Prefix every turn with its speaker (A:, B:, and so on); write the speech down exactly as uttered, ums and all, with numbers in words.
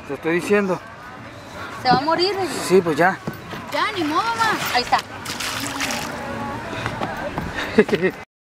A: Te estoy diciendo.
B: Se va a morir, Reyes.
A: Sí, pues ya.
B: Ya, ni modo, mamá. Ahí está.